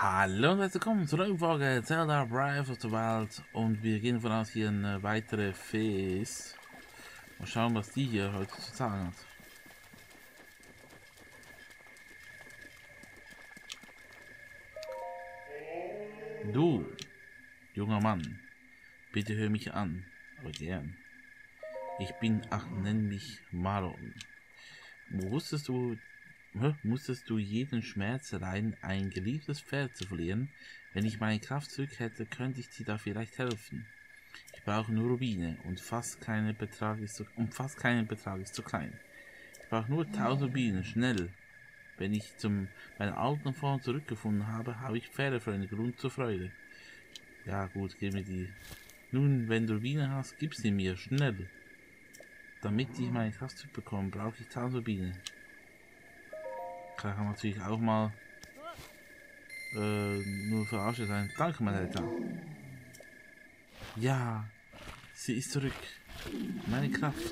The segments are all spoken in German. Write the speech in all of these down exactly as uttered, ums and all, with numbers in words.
Hallo und herzlich willkommen zu einer Folge Zelda Breath of the Wild und wir gehen davon aus, hier eine weitere Fee ist. Mal schauen, was die hier heute zu sagen hat. Du, junger Mann, bitte hör mich an, aber gern. Ich bin, ach, nenn mich Malon. Wusstest du, musstest du jeden Schmerz erleiden, ein geliebtes Pferd zu verlieren? Wenn ich meine Kraft zurück hätte, könnte ich dir da vielleicht helfen. Ich brauche nur Rubine und fast kein Betrag ist zu, und fast kein Betrag ist zu klein. Ich brauche nur tausend Rubine, schnell. Wenn ich zum meinen alten Form zurückgefunden habe, habe ich Pferde für einen Grund zur Freude. Ja gut, gib mir die. Nun, wenn du Rubine hast, gib sie mir, schnell. Damit ich meine Kraft zurückbekomme, brauche ich tausend Rubine. Kann man natürlich auch mal äh, nur verarscht sein. Danke, mein Alter. Ja, sie ist zurück. Meine Kraft.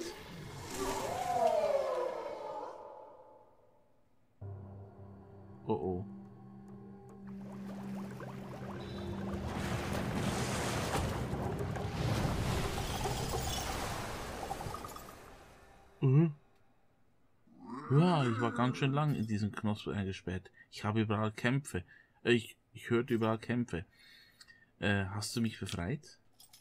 Oh oh. Mhm. Ja, ich war ganz schön lang in diesem Knospen eingesperrt. Ich habe überall Kämpfe. Ich, ich hörte überall Kämpfe. Äh, hast du mich befreit?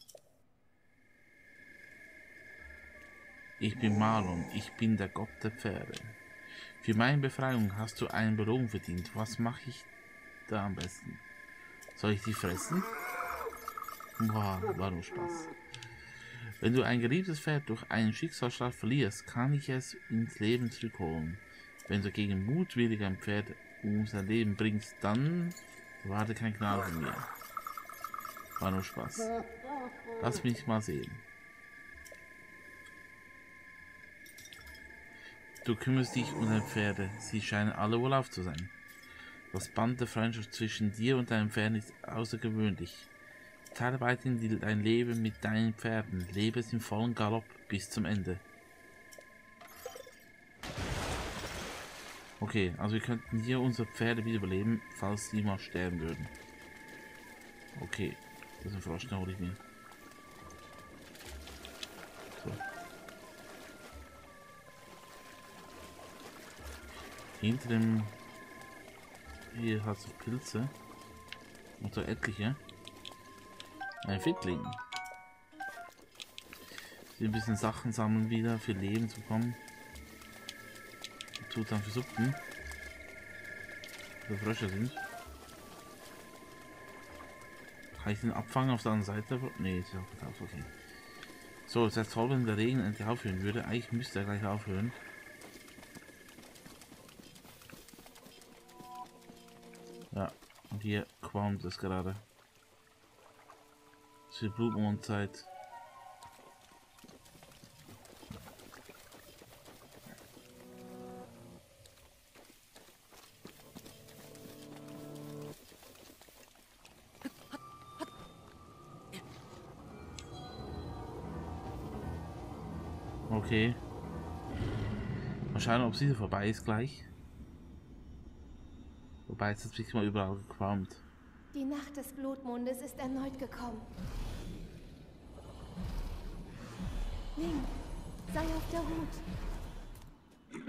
Ich bin Malon. Ich bin der Gott der Pferde. Für meine Befreiung hast du einen Belohnung verdient. Was mache ich da am besten? Soll ich die fressen? Wow, war nur Spaß. Wenn du ein geliebtes Pferd durch einen Schicksalsschlag verlierst, kann ich es ins Leben zurückholen. Wenn du gegen mutwillig ein Pferd um sein Leben bringst, dann warte kein Gnade von mir. War nur Spaß. Lass mich mal sehen. Du kümmerst dich um deine Pferde. Sie scheinen alle wohlauf zu sein. Das Band der Freundschaft zwischen dir und deinem Pferd ist außergewöhnlich. Teile weiterhin dein Leben mit deinen Pferden. Lebe es im vollen Galopp bis zum Ende. Okay, also wir könnten hier unsere Pferde wiederbeleben, falls sie mal sterben würden. Okay, das ist ein Frosch, den hole ich mir. So. Hinter dem... Hier hat es Pilze. Und so etliche. Ein Fittling. Hier ein bisschen Sachen sammeln wieder, für Leben zu bekommen. Tut dann für Suppen. Wo Frösche sind. Kann ich den abfangen auf der anderen Seite? Ne, ist auch getauft, okay. So, es wäre toll, wenn der Regen endlich aufhören würde. Eigentlich müsste er gleich aufhören. Ja, und hier qualmt es gerade. Es ist Blutmondzeit. Okay. Mal schauen, ob sie vorbei ist gleich. Wobei, jetzt hat es wirklich mal überall gequalmt. Die Nacht des Blutmondes ist erneut gekommen. Link, sei auf der Hut.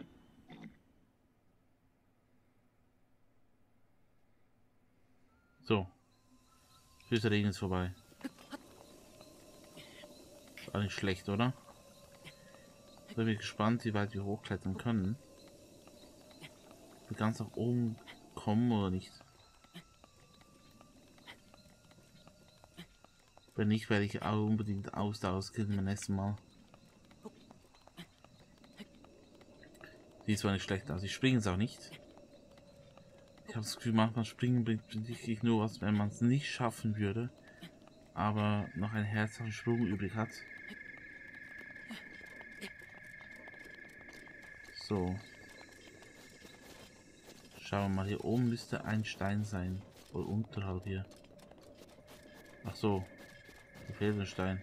So. Füße Regen ist vorbei. War nicht schlecht, oder? Da bin ich gespannt, wie weit wir hochklettern können. Ob wir ganz nach oben kommen oder nicht. Wenn nicht, werde ich auch unbedingt Ausdauer skillen beim nächsten Mal. Sieht zwar nicht schlecht aus, ich springe es auch nicht. Ich habe das Gefühl, manchmal springen bringt wirklich nur was, wenn man es nicht schaffen würde, aber noch einen herzhaften Sprung übrig hat. So. Schauen wir mal, hier oben müsste ein Stein sein. Oder unterhalb hier. Ach so. Hier fehlt ein Stein.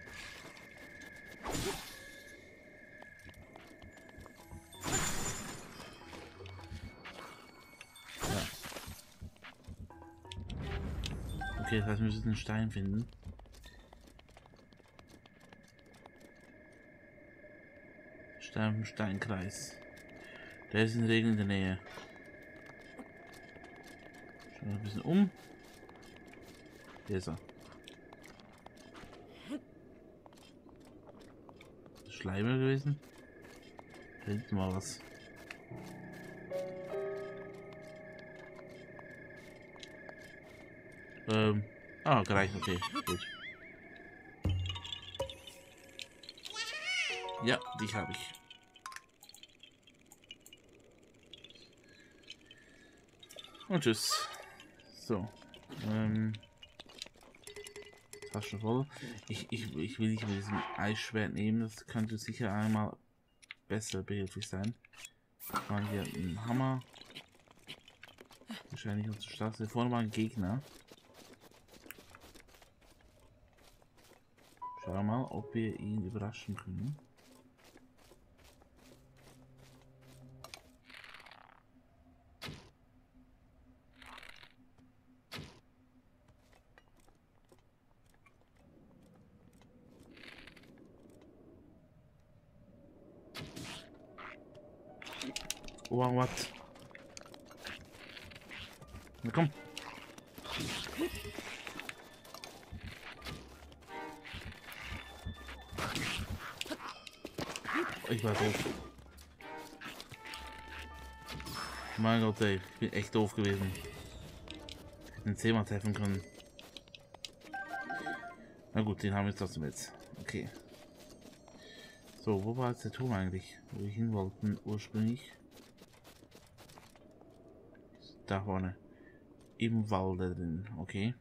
Ja. Okay, das heißt, wir müssen einen Stein finden. Stein, Steinkreis. Der ist in der Regel in der Nähe. Schauen wir ein bisschen um. Hier ist er. Schleimer gewesen. Da hinten mal was. Ähm. Ah, gereicht, okay. Gut. Ja, dich habe ich. Und tschüss. So. Ähm. Tasche voll. Ich, ich, ich will nicht mit diesem Eisschwert nehmen. Das könnte sicher einmal besser behilflich sein. Mal hier einen Hammer. Wahrscheinlich unsere Straße. Vorne war ein Gegner. Schauen wir mal, ob wir ihn überraschen können. Oh, was? Na komm. Ich war doof. Mein Gott, ey, ich bin echt doof gewesen. Ich hätte den zehnmal treffen können. Na gut, den haben wir trotzdem jetzt. Okay. So, wo war jetzt der Turm eigentlich? Wo wir hin wollten ursprünglich? Da vorne. Im Walde drin, okay.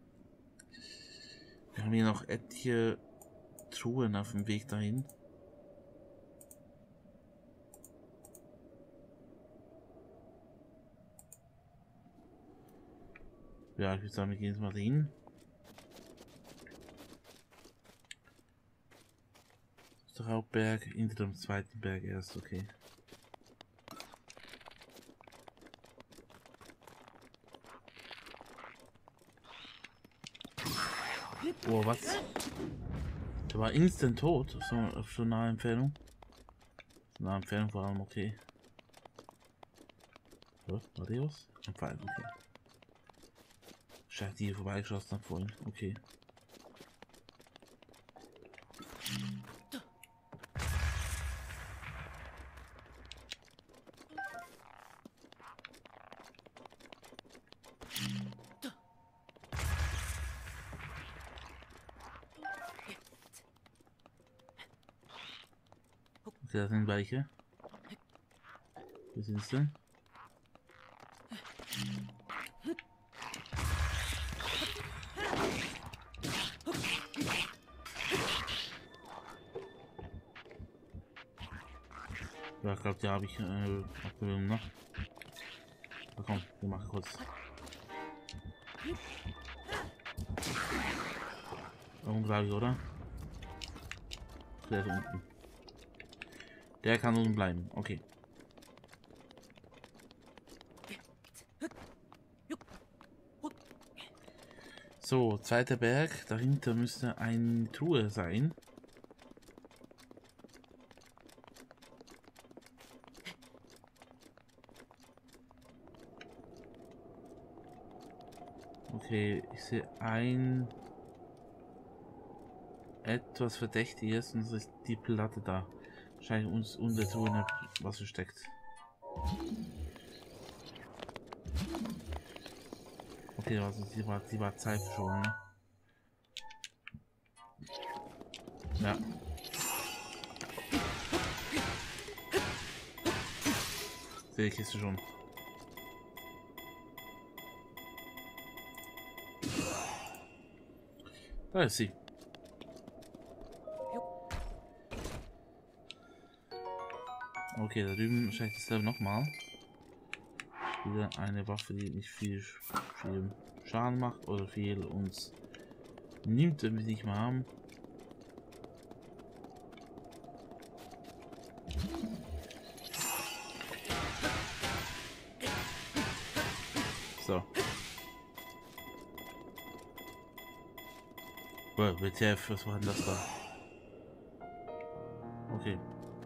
Wir haben hier noch etliche Truhen auf dem Weg dahin. Ja, ich würde sagen, wir gehen jetzt mal hin. Der Hauptberg, hinter dem zweiten Berg erst, okay. Oh, was? Der war instant tot, auf so, auf so nahe Entfernung. Nahe Entfernung vor allem, okay. So, war die was? Ein Pfeil, okay. Scheiße, die hier vorbeigeschossen hat vorhin, okay. Okay, das sind welche. Wo sind sie denn? Ja, ich glaube, die habe ich äh, abgenommen, ne? Na komm, wir machen kurz. Unglaublich, oder? Der ist unten. Der kann unten bleiben, okay. So, zweiter Berg. Dahinter müsste eine Truhe sein. Okay, ich sehe ein etwas Verdächtiges und das ist die Platte da. Wahrscheinlich uns unter der Truhe was versteckt. Okay, also sie war, sie war Zeit schon. Ne? Ja. Sehe ich Kiste schon. Da ist sie. Okay, da drüben wahrscheinlich dasselbe nochmal. Wieder eine Waffe, die nicht viel, viel Schaden macht oder viel uns nimmt, wenn wir sie nicht mehr haben. So. Oh, W T F, was war denn das da? Okay.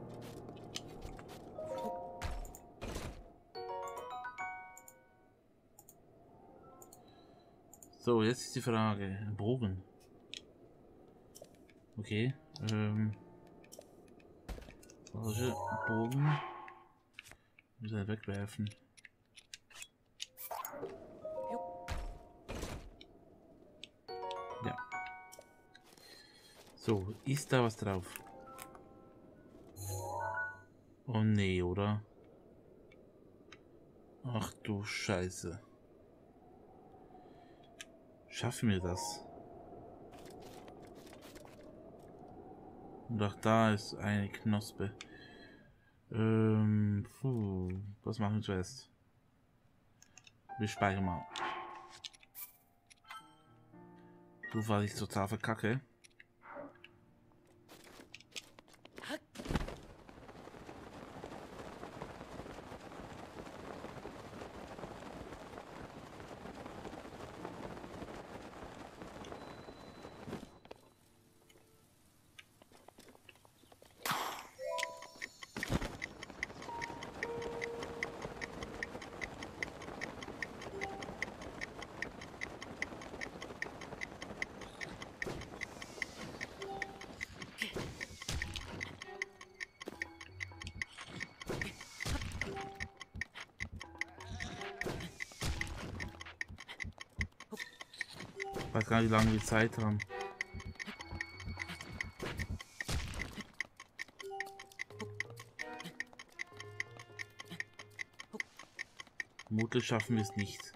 So, jetzt ist die Frage. Bogen. Okay. Ähm. Falsche Bogen. Muss er wegwerfen. Ja. So, ist da was drauf? Oh nee, oder? Ach du Scheiße. Schaffen wir das? Und auch da ist eine Knospe. Ähm, puh, was machen wir zuerst? Wir speichern mal. Du, weil ich total verkacke. Ich weiß gar nicht, wie lange wir Zeit haben. Vermutlich schaffen wir es nicht.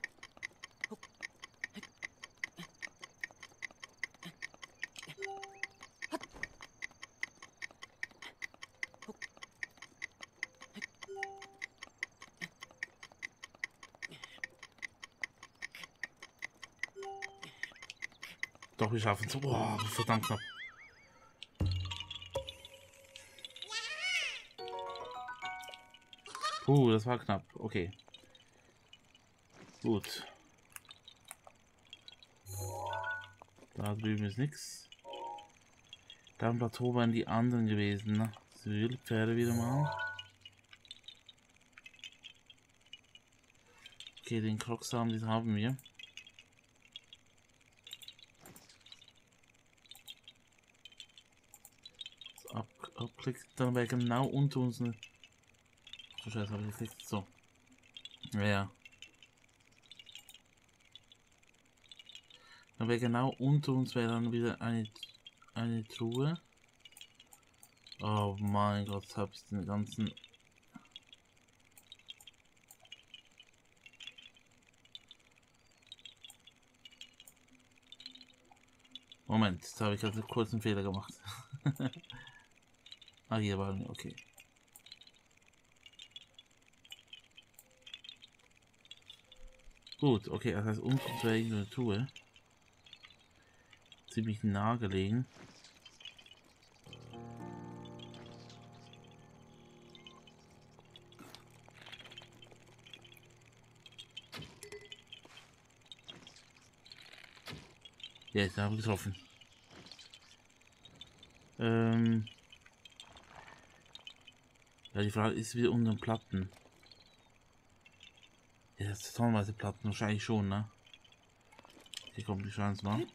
Doch, wir schaffen es. Boah, verdammt knapp. Puh, das war knapp. Okay. Gut. Da drüben ist nichts. Da am Plateau waren die anderen gewesen. Ne? Das Wildpferde wieder mal. Okay, den Krocksamen, den haben wir. Ab, abklickt, dann wäre genau unter uns eine. So scheiße, habe ich geklickt. So. Ja, ja. Dann wäre genau unter uns wäre dann wieder eine, eine Truhe. Oh mein Gott, habe ich den ganzen. Moment, jetzt habe ich also kurz einen Fehler gemacht. Ah, hier waren wir, okay. Gut, okay, das heißt, unter uns wäre eine Truhe. Ziemlich nah gelegen. Ja, jetzt haben wir getroffen. Ähm ja, die Frage ist wieder unter den Platten. Ja, das ist tonnenweise Platten, wahrscheinlich schon, ne? Hier kommt die Chance mal.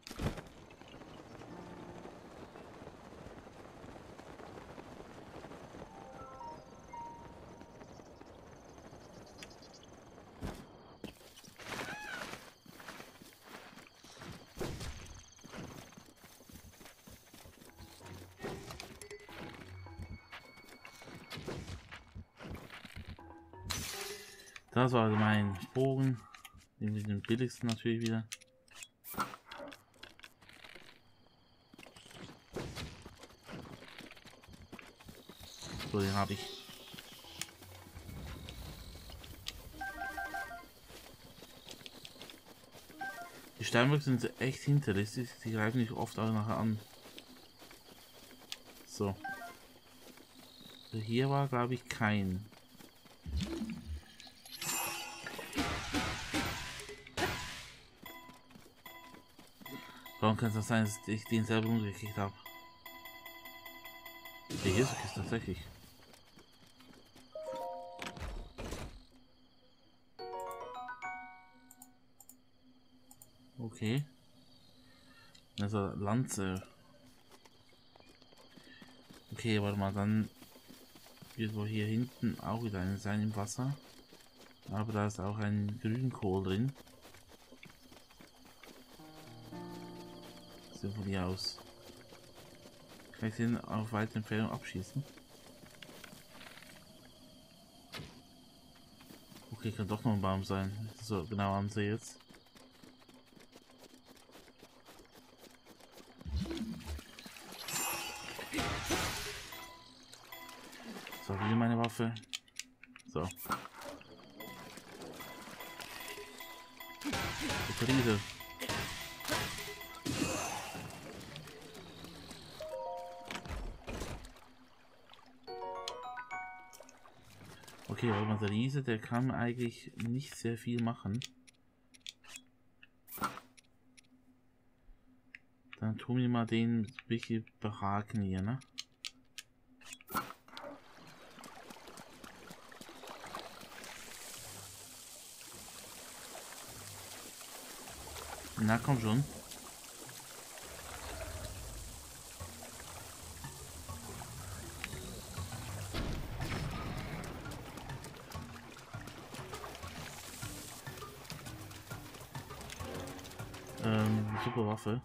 Das war mein Bogen. Den billigsten natürlich wieder. So, den habe ich. Die Steinböcke sind echt hinterlistig. Die greifen nicht oft alle nachher an. So. Also hier war, glaube ich, kein. Warum kann es das sein, dass ich den selber umgekriegt habe? Der hier ist es tatsächlich. Okay. Also Lanze. Okay, warte mal, dann wird wohl hier hinten auch wieder eine sein im Wasser. Aber da ist auch ein Grünkohl drin. Sieht von hier aus. Kann ich den auf weite Entfernung abschießen? Okay, kann doch noch ein Baum sein. So genau ansehe jetzt. So, wieder meine Waffe. So. Riese. Okay, aber der Riese, der kann eigentlich nicht sehr viel machen. Dann tun wir mal den ein bisschen behaken hier, ne? Na komm schon. Ähm, super Waffe.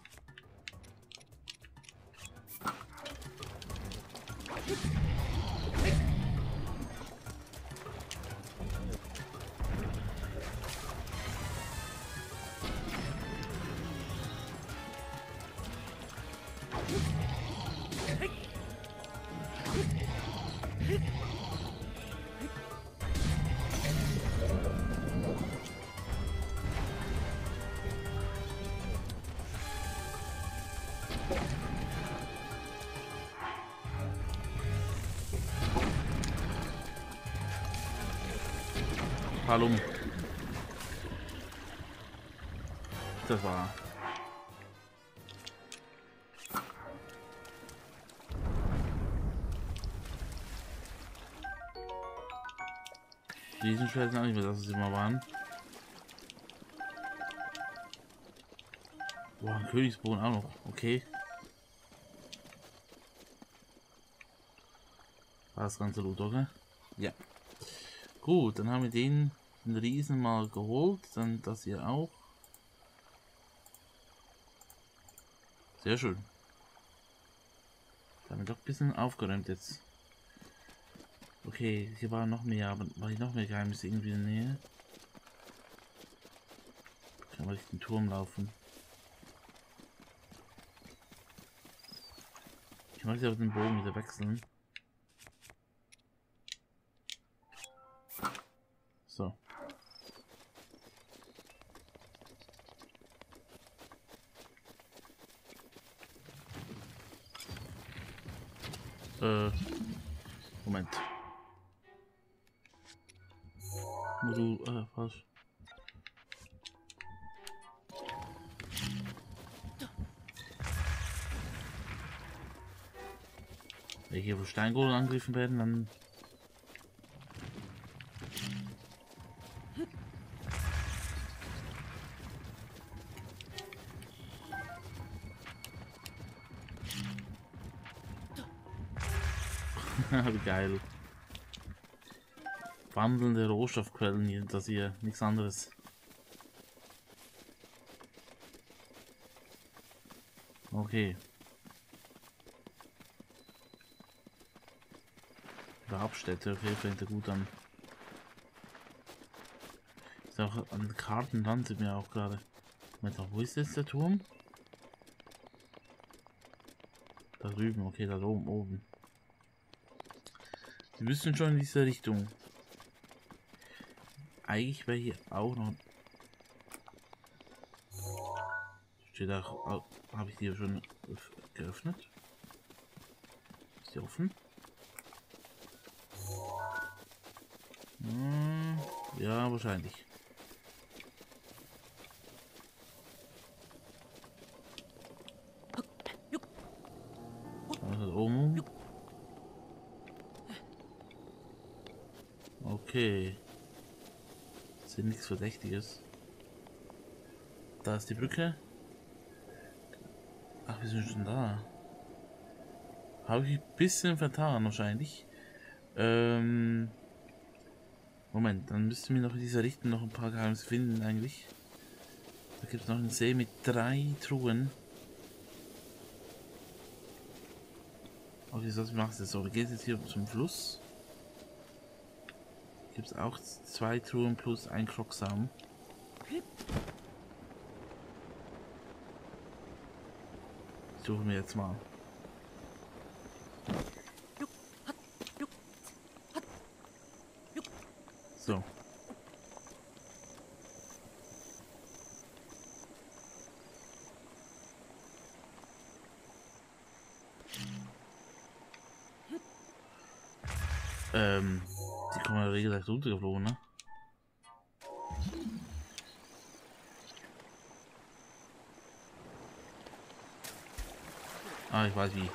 Hallo. Das war. Diesen Schwert sind auch nicht mehr, dass es immer waren. Boah, ein Königsbogen auch noch. Okay. War das ganze Loot, oder? Ja. Gut, dann haben wir den, den Riesen mal geholt. Dann das hier auch. Sehr schön. Da haben wir doch ein bisschen aufgeräumt jetzt. Okay, hier war noch mehr, aber war hier noch mehr Geheimnisse irgendwie in der Nähe? Kann man durch den Turm laufen. Ich möchte aber den Bogen wieder wechseln. So. Äh. Moment. Modul, äh, falsch. Wenn hier von Steingolem angegriffen werden, dann wie geil. Wandelnde Rohstoffquellen hier, das hier, nichts anderes. Okay. Grabstätte, okay, fängt er gut an. Ist auch an den Karten dran, sieht mir auch gerade. Moment, wo ist jetzt der Turm? Da drüben, okay, da oben, oben. Wir müssen schon in diese Richtung. Eigentlich wäre hier auch noch. Steht da, habe ich die schon geöffnet? Ist die offen? Hm, ja, wahrscheinlich. Okay. Das ist nichts Verdächtiges. Da ist die Brücke. Ach, wir sind schon da. Habe ich ein bisschen vertan wahrscheinlich. Ähm... Moment, dann müssten wir noch in dieser Richtung noch ein paar Geheimnisse finden eigentlich. Da gibt es noch einen See mit drei Truhen. Okay, was machst du jetzt so? Wir gehen jetzt hier zum Fluss. Gibt es auch zwei Truhen plus ein Krocksamen. Suchen wir jetzt mal. So. Ähm, die kommen ja regelrecht runtergeflogen, ne? Ah, ich weiß wie.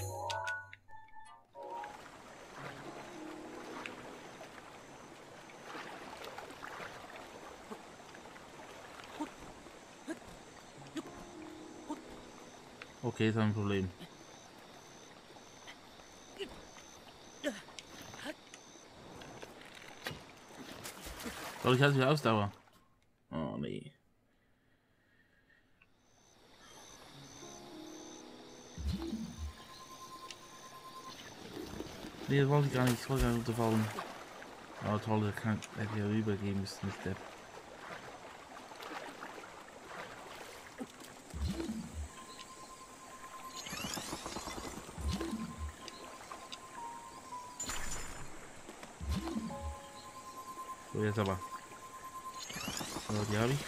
Okay, ist ein Problem. Soll ich halt wieder Ausdauer? Oh nee. Nee, das wollte ich gar nicht. Ich wollte gar nicht runterfallen. Oh toll, da kann hätte ich ja rübergehen müssen mit der. So, jetzt aber. So, die habe ich.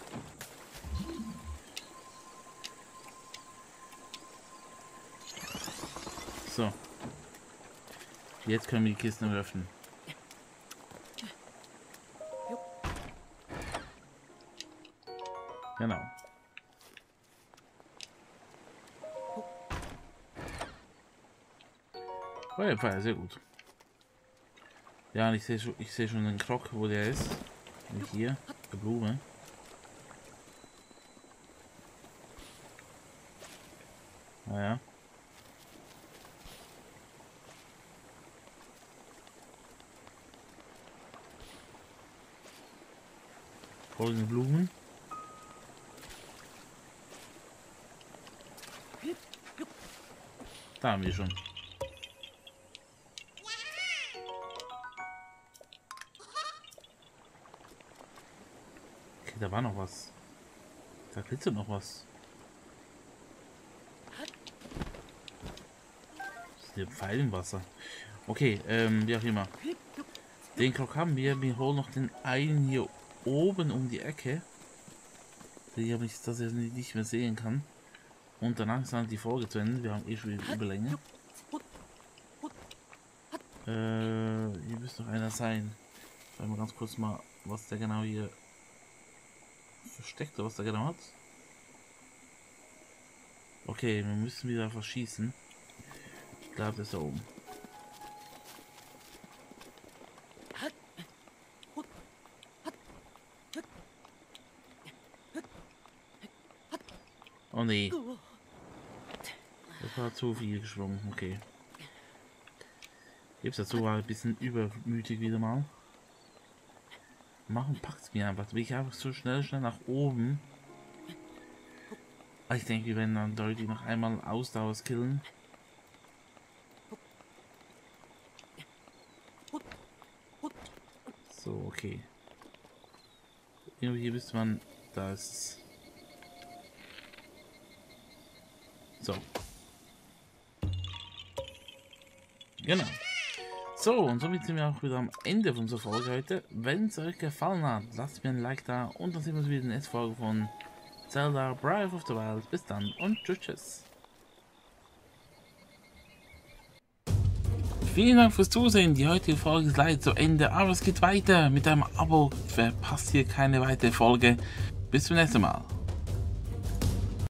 So. Jetzt können wir die Kisten öffnen. Genau. Feuerpfeil, sehr gut. Ja, und ich sehe schon, ich sehe schon den Krog, wo der ist. Und hier, die Blume. Naja. Folgende Blumen. Da haben wir schon. Okay, da war noch was. Da glitzert noch was. Das ist der Pfeil im Wasser. Okay, ähm, wie auch immer. Den Krog haben wir. Wir holen noch den einen hier oben um die Ecke. Die habe ich, dass ich nicht mehr sehen kann. Und danach ist dann die Folge zu Ende. Wir haben eh schon Überlänge. Äh, hier müsste noch einer sein. Schauen wir ganz kurz mal, was der genau hier versteckt, oder was der genau hat. Okay, wir müssen wieder verschießen. Ich glaube, das ist da oben. Oh nee. Das war zu viel geschwommen, okay. Gibt's dazu, war ein bisschen übermütig wieder mal. Machen packt's mir einfach. Will ich einfach so schnell, schnell nach oben. Ich denke, wir werden dann deutlich noch einmal Ausdauer skillen. So, okay. Irgendwie hier müsste man das. So. Genau. So, und somit sind wir auch wieder am Ende von unserer Folge heute. Wenn es euch gefallen hat, lasst mir ein Like da und dann sehen wir uns wieder in der nächsten Folge von Zelda Breath of the Wild. Bis dann und tschüss. Vielen Dank fürs Zusehen. Die heutige Folge ist leider zu Ende, aber es geht weiter. Mit einem Abo verpasst ihr keine weitere Folge. Bis zum nächsten Mal.